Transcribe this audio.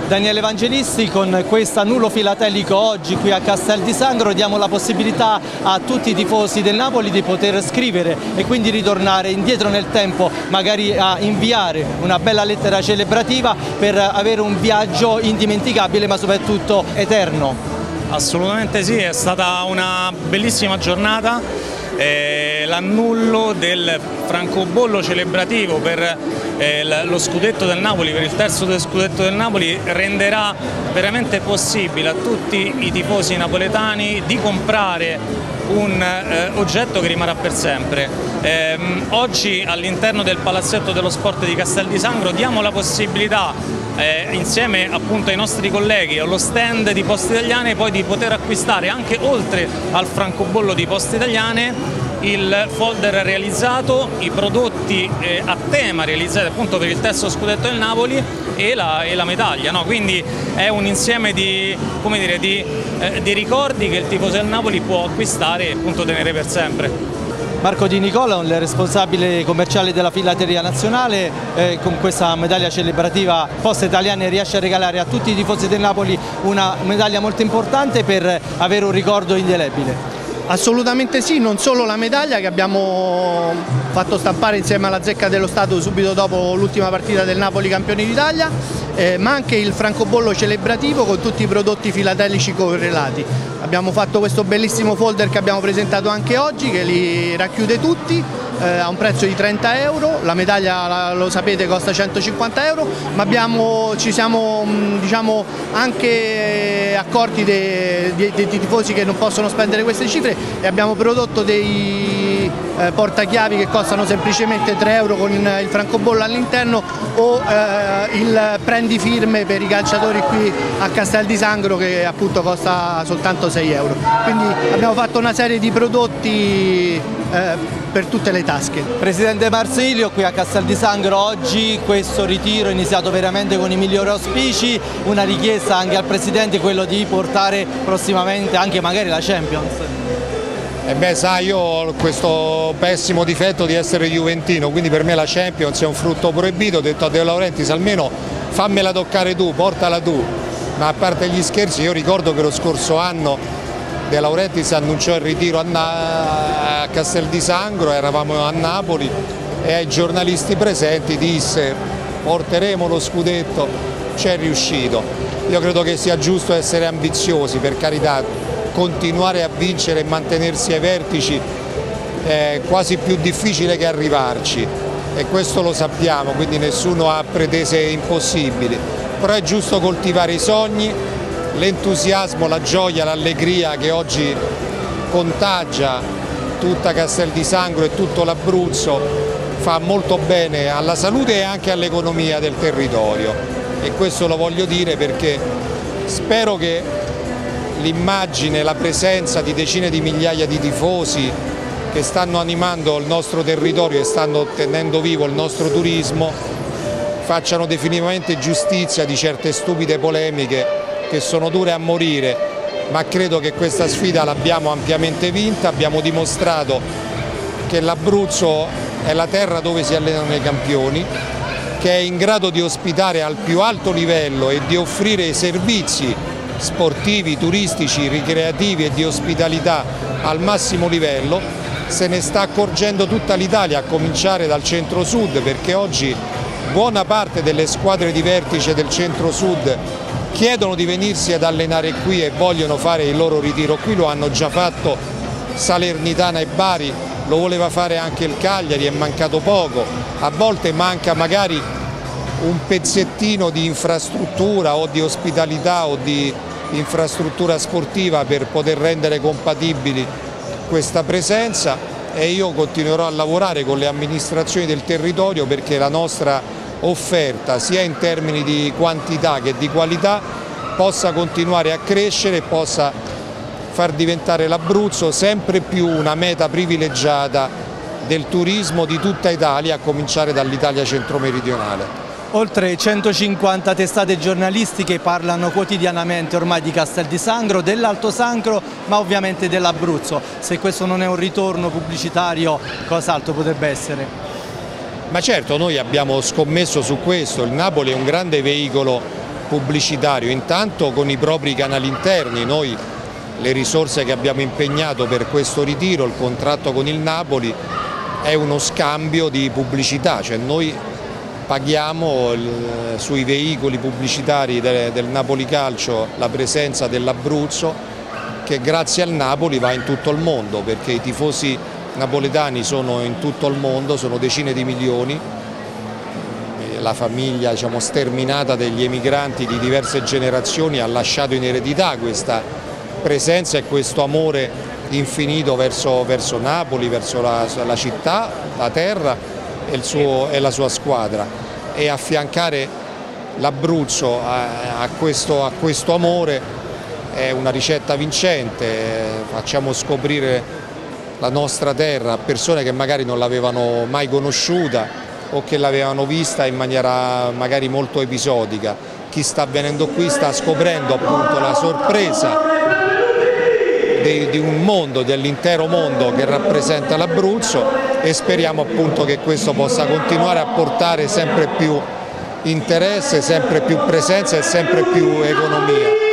Daniele Evangelisti, con questo annullo filatelico oggi qui a Castel di Sangro diamo la possibilità a tutti i tifosi del Napoli di poter scrivere e quindi ritornare indietro nel tempo, magari a inviare una bella lettera celebrativa per avere un viaggio indimenticabile ma soprattutto eterno. Assolutamente sì, è stata una bellissima giornata. L'annullo del francobollo celebrativo per lo scudetto del Napoli, per il terzo del scudetto del Napoli, renderà veramente possibile a tutti i tifosi napoletani di comprare un oggetto che rimarrà per sempre. Oggi all'interno del palazzetto dello sport di Castel di Sangro diamo la possibilità insieme appunto ai nostri colleghi allo stand di Poste Italiane poi di poter acquistare anche oltre al francobollo di Poste Italiane il folder realizzato, i prodotti a tema realizzati appunto per il terzo scudetto del Napoli e la medaglia, no? Quindi è un insieme di ricordi che il tifoso del Napoli può acquistare e appunto tenere per sempre. Marco Di Nicola, il responsabile commerciale della Filateria Nazionale, con questa medaglia celebrativa Poste Italiane riesce a regalare a tutti i tifosi del Napoli una medaglia molto importante per avere un ricordo indelebile. Assolutamente sì, non solo la medaglia che abbiamo fatto stampare insieme alla Zecca dello Stato subito dopo l'ultima partita del Napoli campioni d'Italia, ma anche il francobollo celebrativo con tutti i prodotti filatelici correlati. Abbiamo fatto questo bellissimo folder che abbiamo presentato anche oggi, che li racchiude tutti a un prezzo di 30 euro, la medaglia lo sapete costa 150 euro, ma ci siamo anche accorti dei tifosi che non possono spendere queste cifre e abbiamo prodotto dei portachiavi che costano semplicemente 3 euro con il francobollo all'interno o il prendifirme per i calciatori qui a Castel di Sangro che appunto costa soltanto 6 euro. Quindi abbiamo fatto una serie di prodotti per tutte le tasche. Presidente Marsilio, qui a Castel di Sangro oggi questo ritiro è iniziato veramente con i migliori auspici, una richiesta anche al Presidente, quello di portare prossimamente anche magari la Champions. Sai, io ho questo pessimo difetto di essere juventino, quindi per me la Champions è un frutto proibito. Ho detto a De Laurentiis almeno fammela toccare tu, portala tu. Ma a parte gli scherzi, io ricordo che lo scorso anno De Laurentiis annunciò il ritiro a Castel di Sangro, eravamo a Napoli e ai giornalisti presenti disse porteremo lo scudetto, c'è riuscito. Io credo che sia giusto essere ambiziosi, per carità, continuare a vincere e mantenersi ai vertici è quasi più difficile che arrivarci e questo lo sappiamo, quindi nessuno ha pretese impossibili, però è giusto coltivare i sogni, l'entusiasmo, la gioia, l'allegria che oggi contagia tutta Castel di Sangro e tutto l'Abruzzo fa molto bene alla salute e anche all'economia del territorio e questo lo voglio dire perché spero che l'immagine, la presenza di decine di migliaia di tifosi che stanno animando il nostro territorio e stanno tenendo vivo il nostro turismo facciano definitivamente giustizia di certe stupide polemiche che sono dure a morire, ma credo che questa sfida l'abbiamo ampiamente vinta, abbiamo dimostrato che l'Abruzzo è la terra dove si allenano i campioni, che è in grado di ospitare al più alto livello e di offrire servizi sportivi, turistici, ricreativi e di ospitalità al massimo livello. Se ne sta accorgendo tutta l'Italia, a cominciare dal centro-sud, perché oggi buona parte delle squadre di vertice del centro-sud chiedono di venirsi ad allenare qui e vogliono fare il loro ritiro qui, lo hanno già fatto Salernitana e Bari, lo voleva fare anche il Cagliari, è mancato poco, a volte manca magari un pezzettino di infrastruttura o di ospitalità o di infrastruttura sportiva per poter rendere compatibili questa presenza e io continuerò a lavorare con le amministrazioni del territorio perché la nostra offerta sia in termini di quantità che di qualità possa continuare a crescere e possa far diventare l'Abruzzo sempre più una meta privilegiata del turismo di tutta Italia, a cominciare dall'Italia centro-meridionale. Oltre 150 testate giornalistiche parlano quotidianamente ormai di Castel di Sangro, dell'Alto Sangro, ma ovviamente dell'Abruzzo. Se questo non è un ritorno pubblicitario, cos'altro potrebbe essere? Ma certo, noi abbiamo scommesso su questo, il Napoli è un grande veicolo pubblicitario, intanto con i propri canali interni. Noi le risorse che abbiamo impegnato per questo ritiro, il contratto con il Napoli, è uno scambio di pubblicità, cioè noi paghiamo sui veicoli pubblicitari del Napoli Calcio la presenza dell'Abruzzo, che grazie al Napoli va in tutto il mondo, perché i tifosi napoletani sono in tutto il mondo, sono decine di milioni, la famiglia, diciamo, sterminata degli emigranti di diverse generazioni ha lasciato in eredità questa presenza e questo amore infinito verso Napoli, verso la città, la terra e la sua squadra, e affiancare l'Abruzzo a questo amore è una ricetta vincente. Facciamo scoprire la nostra terra a persone che magari non l'avevano mai conosciuta o che l'avevano vista in maniera magari molto episodica. Chi sta venendo qui sta scoprendo appunto la sorpresa di un mondo, dell'intero mondo che rappresenta l'Abruzzo, e speriamo appunto che questo possa continuare a portare sempre più interesse, sempre più presenza e sempre più economia.